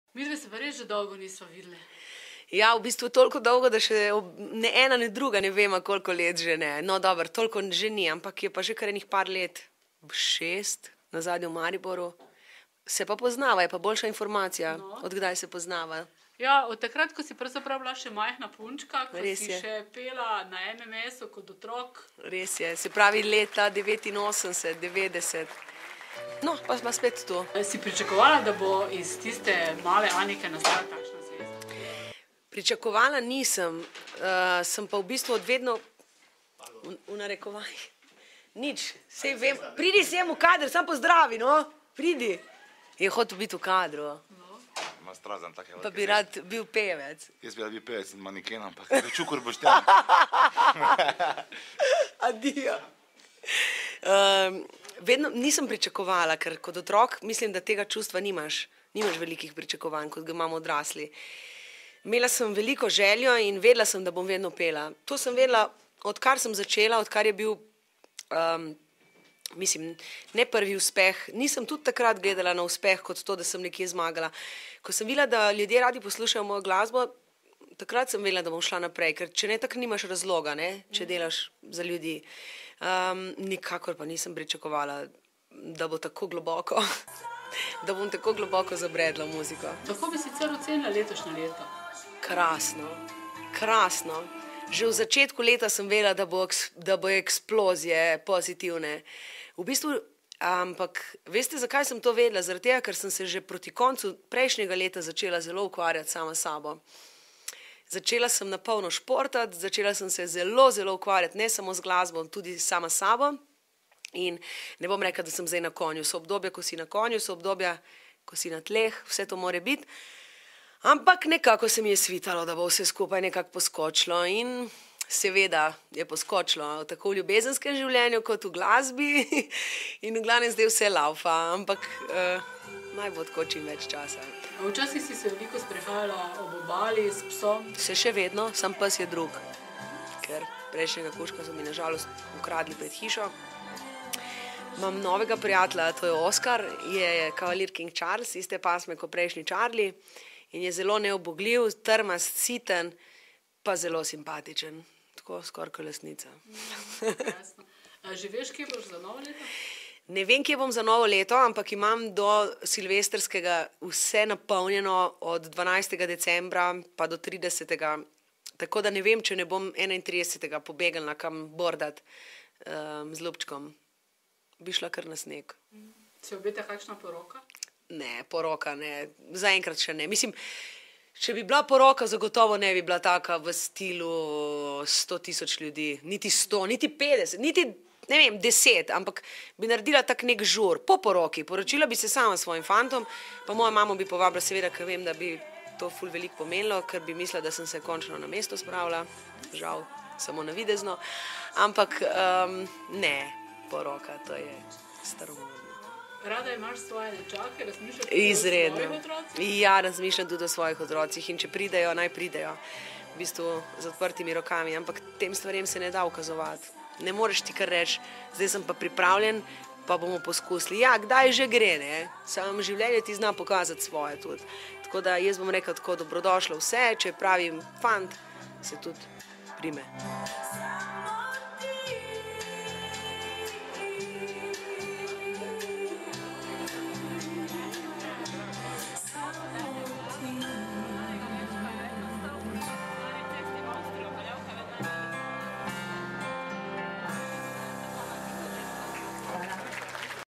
Midve se pa res že dolgo nisva videli. Ja, v bistvu toliko dolgo, da še ne ena, ne druga ne vemo, koliko let že ne. No, dobro, toliko že ni, ampak je pa že kar enih par let, 6, nazadnje v Mariboru. Se pa poznava, je pa boljša informacija, od kdaj se poznava. Ja, od takrat, ko si pravzaprav bila še majhna punčka, ko si še pela na MMS-u kot otrok. Res je, se pravi leta 89, 90. No, pa smo spet tu. Si pričakovala, da bo iz tiste male Anike nastala takšna zvezda? Pričakovala nisem, sem pa v bistvu odvedno v narekovanjih. Nič, sej vem, pridi sem v kader, sam pozdravi, no, pridi. Je hotel biti v kadru. Pa bi rad bil pevec. Jaz bi rad bil pevec in maniken, ampak Čukur Boštjan. Adijo. Vedno nisem pričakovala, ker kot otrok mislim, da tega čustva nimaš. Nimaš velikih pričakovanj, kot ga imamo odrasli. Imela sem veliko željo in vedela sem, da bom vedno pela. To sem vedela, odkar sem začela, odkar je bil, mislim, ne prvi uspeh. Nisem tudi takrat gledala na uspeh kot to, da sem nekje zmagala. Ko sem videla, da ljudje radi poslušajo mojo glasbo, takrat sem vedela, da bom šla naprej, ker če ne, tako nimaš razloga, ne, če delaš za ljudi. Nikakor pa nisem pričakovala, da bo tako globoko, da bom tako globoko zabredla v muziko. Kako bi sicer ocenila letošnje leto? Krasno, krasno. Že v začetku leta sem vedela, da bo eksplozije pozitivne. V bistvu, ampak veste, zakaj sem to vedela? Zaradi tega, ker sem se že proti koncu prejšnjega leta začela zelo ukvarjati sama s sabo. Začela sem na polno športati, začela sem se zelo, zelo ukvarjati, ne samo z glasbo, tudi sama s sabo. In ne bom rekla, da sem zdaj na konju. So obdobja, ko si na konju, so obdobja, ko si na tleh, vse to more biti. Ampak nekako se mi je svitalo, da bo vse skupaj nekako poskočilo in seveda je poskočilo tako v ljubezenskem življenju kot v glasbi in v glavnem zdaj vse laufa, ampak naj bo tako čim več časa. Včasih si se veliko sprehajala ob obali s psom? Se še vedno, sam pes je drug, ker prejšnjega kužka so mi nažalost ukradli pred hišo. Imam novega prijatelja, to je Oskar, je kavalir King Charles, iste pasme kot prejšnji Charlie. In je zelo neobogljiv, trmast, siten, pa zelo simpatičen. Tako skoraj kot lesnica. Že veš, kje boš za novo leto? Ne vem, kje bom za novo leto, ampak imam do silvestrskega vse napolnjeno od 12. decembra pa do 30. Tako da ne vem, če ne bom 31. pobegla kam bordat z Ljubčkom. Bi šla kar na sneg. Se obeta kakšna poroka? Ne, poroka ne, zaenkrat še ne. Mislim, če bi bila poroka, zagotovo ne bi bila taka v stilu 100 000 ljudi, niti 100, niti 50, niti, ne vem, 10, ampak bi naredila tak nek žur, po poroki, poročila bi se sama s svojim fantom, pa moja mamo bi povabila, seveda, ker vem, da bi to ful veliko pomenilo, ker bi mislila, da sem se končno na mesto spravila, žal, samo navidezno, ampak ne, poroka, to je staromovodno. Rada imaš svoje nečake, razmišljaš tudi o svojih otrocih? Ja, razmišljam tudi o svojih otrocih in če pridejo, naj pridejo. V bistvu z odprtimi rokami, ampak tem stvarem se ne da ukazovati. Ne moreš ti kar reči, zdaj sem pa pripravljen, pa bomo poskusili. Ja, kdaj že gre, ne? Samo življenje ti zna pokazati svoje tudi. Tako da jaz bom rekla tako, dobrodošlo vse, če pravim fant, se tudi prime.